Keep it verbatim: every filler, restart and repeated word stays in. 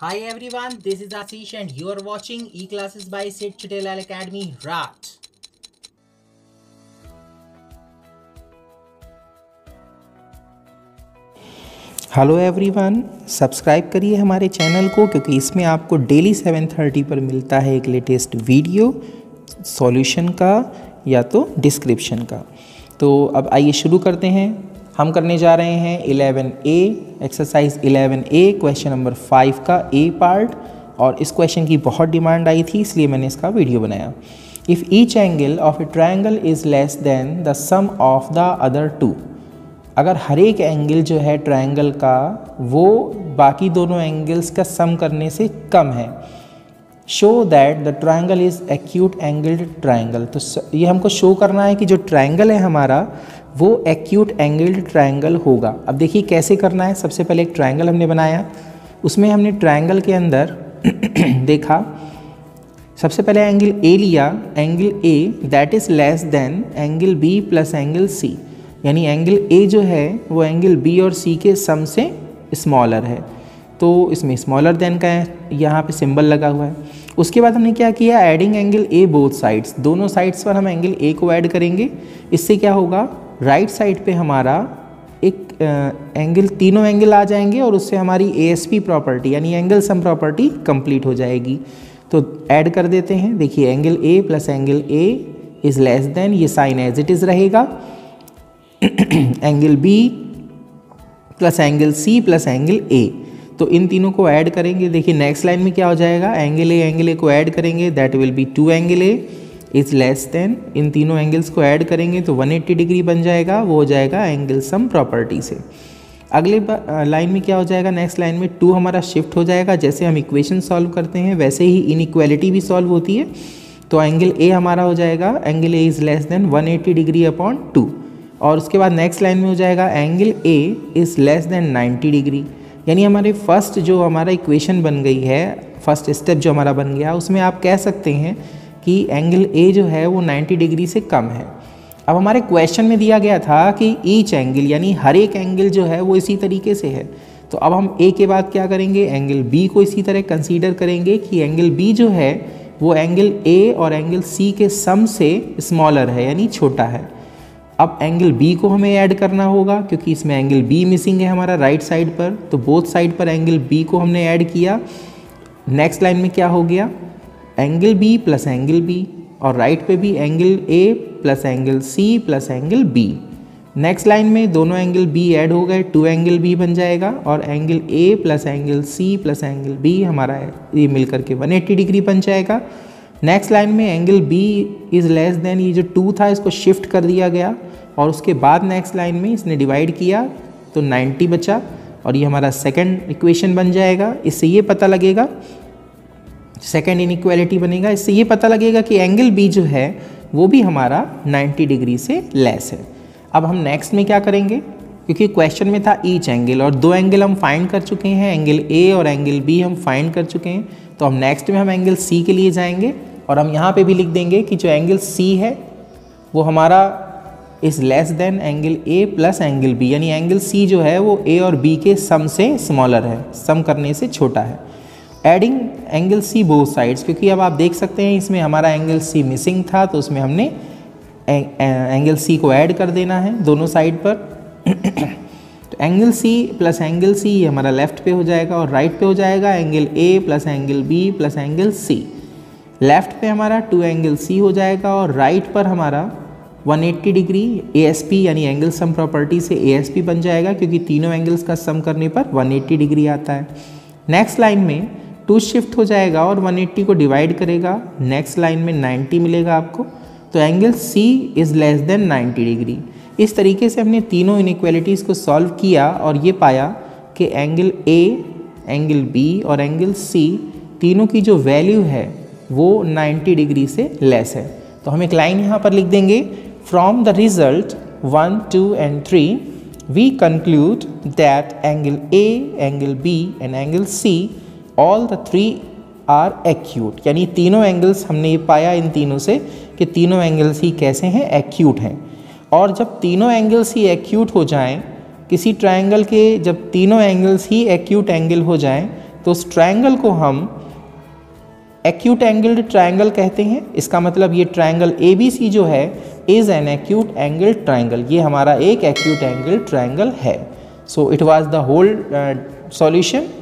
Hi everyone, this is Ashish and you are watching E-Classes by Sid Chittelal Academy, Raj. Hello everyone, subscribe करिए हमारे channel को क्योंकि इसमें आपको daily seven thirty पर मिलता है एक लेटेस्ट वीडियो सॉल्यूशन का या तो डिस्क्रिप्शन का। तो अब आइए शुरू करते हैं। हम करने जा रहे हैं eleven A exercise eleven A question number five का ए पार्ट, और इस क्वेश्चन की बहुत डिमांड आई थी इसलिए मैंने इसका वीडियो बनाया। If each angle of a triangle is less than the sum of the other two, अगर हर एक एंगल जो है ट्रायंगल का वो बाकी दोनों एंगल्स का सम करने से कम है, show that the triangle is acute angled triangle. तो ये हमको शो करना है कि जो ट्रायंगल है हमारा वो एक्यूट एंगल्ड ट्रायंगल होगा। अब देखिए कैसे करना है। सबसे पहले एक ट्रायंगल हमने बनाया, उसमें हमने ट्रायंगल के अंदर देखा, सबसे पहले एंगल ए लिया, angle A that is less than angle B plus angle C, यानी एंगल ए जो है वो एंगल बी और सी के सम से स्मॉलर है। तो इसमें स्मॉलर देन का यहाँ पे सिंबल लगा हुआ है। उसके बाद हमने क्या किया, adding angle A both sides, दोनों साइड्स पर हम एंगल ए को ऐड करेंगे। इससे क्या होगा, राइट साइड पे हमारा एक एंगल, तीनों एंगल आ जाएंगे और उससे हमारी ए एस पी प्रॉपर्टी यानी एंगल सम प्रॉपर्टी कंप्लीट हो जाएगी। तो ऐड कर देते हैं। देखिए angle A plus angle A is less than, ये साइन एज इट इज़ रहेगा, angle B plus angle C plus angle A. तो इन तीनों को ऐड करेंगे। देखिए नेक्स्ट लाइन में क्या हो जाएगा, एंगल ए एंगल ए को ऐड करेंगे, that will be two angle A is less than, इन तीनों एंगल्स को ऐड करेंगे तो वन एट्टी डिग्री बन जाएगा, वो हो जाएगा एंगल सम प्रॉपर्टी से। अगले लाइन में क्या हो जाएगा, नेक्स्ट लाइन में टू हमारा शिफ्ट हो जाएगा। जैसे हम इक्वेशन सॉल्व करते हैं वैसे ही इनइक्वालिटी भी सॉल्व होती है। तो एंगल ए हमारा हो जाएगा, angle A is less than one eighty degree upon two, और उसके बाद नेक्स्ट लाइन में हो जाएगा angle A is less than ninety degree. यानी हमारे फर्स्ट जो हमारा इक्वेशन बन गई है, फर्स्ट स्टेप जो हमारा बन गया, उसमें आप कह सकते हैं कि एंगल ए जो है वो नाइन्टी डिग्री से कम है। अब हमारे क्वेश्चन में दिया गया था कि ईच एंगल यानी हर एक एंगल जो है वो इसी तरीके से है। तो अब हम ए के बाद क्या करेंगे, एंगल बी को इसी तरह कंसीडर करेंगे कि एंगल बी जो है वो एंगल ए और एंगल सी के सम से स्मॉलर है यानी छोटा है। अब एंगल बी को हमें ऐड करना होगा क्योंकि इसमें एंगल बी मिसिंग है हमारा राइट साइड पर, तो बोथ साइड पर एंगल बी को हमने ऐड किया। नेक्स्ट लाइन में क्या हो गया, angle B plus angle B, और राइट पे भी angle A plus angle C plus angle B. Next line में दोनों एंगल बी ऐड हो गए, टू एंगल बी बन जाएगा, और angle A plus angle C plus angle B हमारा ये मिलकर के वन एट्टी डिग्री बन जाएगा। नेक्स्ट लाइन में angle B is less than, ये जो टू था इसको शिफ्ट कर दिया गया, और उसके बाद नेक्स्ट लाइन में इसने डिवाइड किया तो नाइन्टी बचा, और ये हमारा सेकंड इक्वेशन बन जाएगा। इससे ये पता लगेगा, सेकंड इनइक्वालिटी बनेगा, इससे ये पता लगेगा कि एंगल बी जो है वो भी हमारा नाइन्टी डिग्री से लेस है। अब हम नेक्स्ट में क्या करेंगे, क्योंकि क्वेश्चन में था ईच एंगल और दो एंगल हम फाइंड कर चुके हैं, एंगल ए और एंगल बी हम फाइंड कर चुके हैं। तो हम नेक्स्ट में हम एंगल सी के लिए जाएंगे, और हम यहाँ पे भी लिख देंगे कि जो एंगल सी है वो हमारा is less than angle A plus angle B, यानी एंगल सी जो है वो ए और बी के सम से स्मॉलर है, सम करने से छोटा है। Adding angle C both sides, क्योंकि अब आप देख सकते हैं इसमें हमारा एंगल सी मिसिंग था, तो उसमें हमने एंगल सी को ऐड कर देना है दोनों साइड पर। तो angle C plus angle C ये हमारा लेफ्ट पे हो जाएगा, और राइट पे हो जाएगा angle A plus angle B plus angle C. Left पे हमारा टू एंगल सी हो जाएगा, और राइट पर हमारा one eighty degree A S P यानी एंगल सम प्रॉपर्टी से ए एस पी बन जाएगा, क्योंकि तीनों एंगल्स का सम करने पर वन एट्टी डिग्री आता है। नेक्स्ट लाइन में टू शिफ्ट हो जाएगा और वन एट्टी को डिवाइड करेगा, नेक्स्ट लाइन में नाइन्टी मिलेगा आपको। तो angle C is less than ninety degree. इस तरीके से हमने तीनों इनइक्वालिटीज़ को सॉल्व किया और ये पाया कि एंगल ए, एंगल बी और एंगल सी तीनों की जो वैल्यू है वो नाइन्टी डिग्री से लेस है। तो हम एक लाइन यहाँ पर लिख देंगे, from the result one, two and three we conclude that angle A, angle B and angle C all the three are acute, यानी तीनों एंगल्स हमने ये पाया इन तीनों से कि तीनों एंगल्स ही कैसे हैं, एक्यूट हैं। और जब तीनों एंगल्स ही एक्यूट हो जाएं, किसी ट्रायंगल के जब तीनों एंगल्स ही एक्यूट एंगल हो जाएं, तो उस ट्रायंगल को हम एक्यूट एंगल्ड ट्रायंगल कहते हैं। इसका मतलब ये ट्रायंगल ए बी सी जो है is an acute angle triangle, ये हमारा एक एक्यूट एंगल ट्रायंगल है। So it was the whole solution.